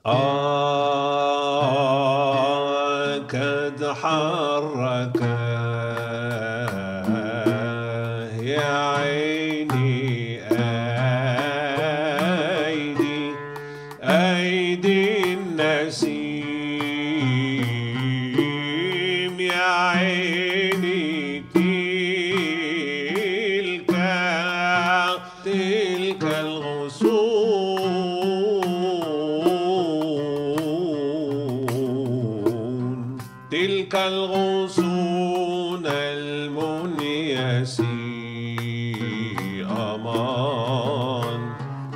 قد حرك يا عيني أيدي النسيم يا عيني تلك الغصون تلك الغصون المنيسي أمان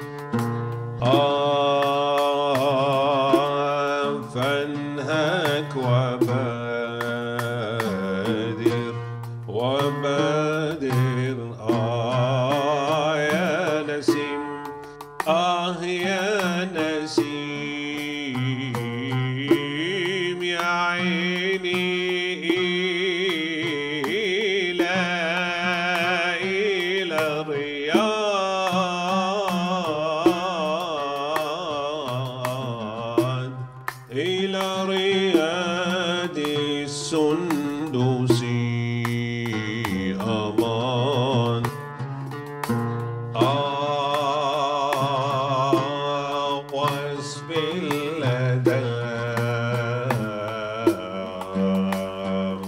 فانهك وبادر يا نسيم يا نسيم يا عيني إلى الرياض إلى رياض السندسي أمان واسب اللدام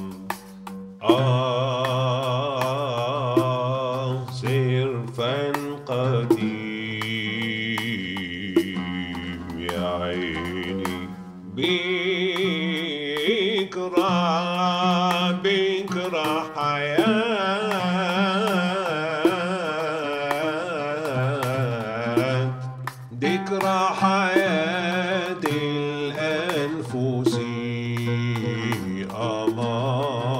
صرفا قديم يا عيني بكرة حياة ذكرى حياة الأنفس أمان